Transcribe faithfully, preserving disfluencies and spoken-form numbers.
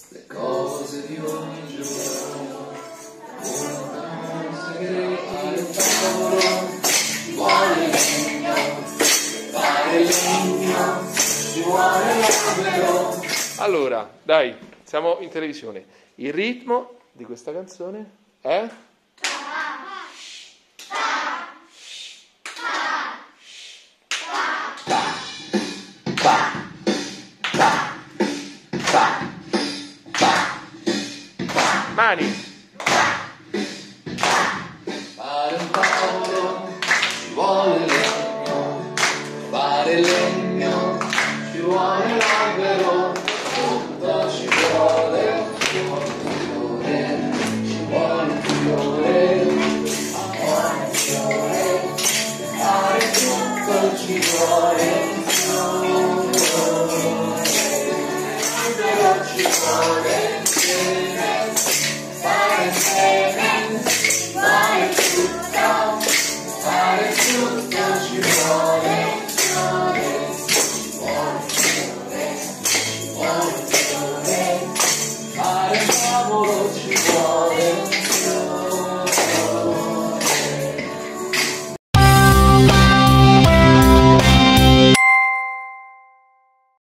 le cose di ogni giorno, un segreto al tavolo, ci vuole legno, fare legno, ci vuole l'albero. Allora, dai, siamo in televisione. Il ritmo di questa canzone è? Mani!